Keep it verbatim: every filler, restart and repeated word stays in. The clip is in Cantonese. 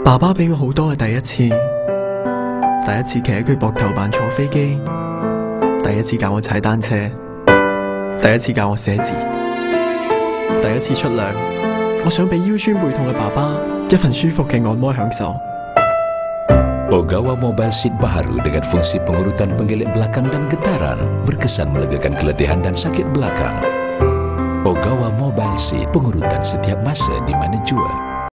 爸爸俾我好多嘅第一次，第一次企喺佢膊頭扮坐飛機，第一次教我踩單車，第一次教我寫字，第一次出糧，我想俾腰酸背痛嘅爸爸一份舒服嘅按摩享受。 Ogawa Mobile Seat baharu dengan fungsi pengurutan penggelek belakang dan getaran berkesan melegakan keletihan dan sakit belakang. Ogawa Mobile Seat, pengurutan setiap masa di mana jua.